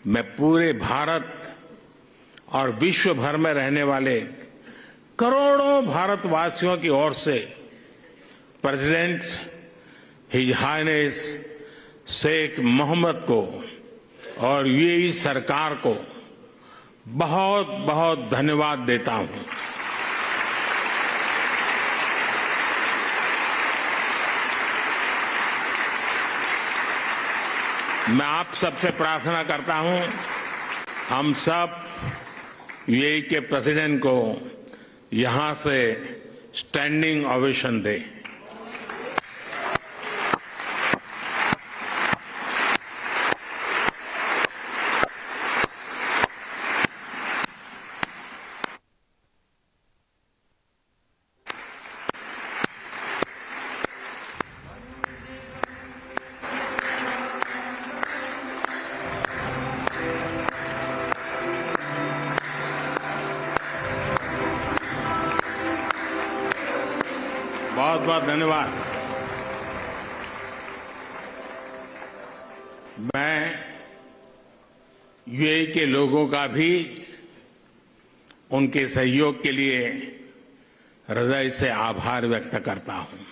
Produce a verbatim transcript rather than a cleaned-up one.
मैं पूरे भारत और विश्व भर में रहने वाले करोड़ों भारतवासियों की ओर से president his highness Sheikh Mohammed को और यूएई सरकार को बहुत बहुत धन्यवाद देता हूं। मैं आप सबसे प्रार्थना करता हूं, हम सब यूएई के प्रेसिडेंट को यहां से स्टैंडिंग ओवेशन दें। बहुत बहुत धन्यवाद। मैं यूएई के लोगों का भी उनके सहयोग के लिए हृदय से आभार व्यक्त करता हूं।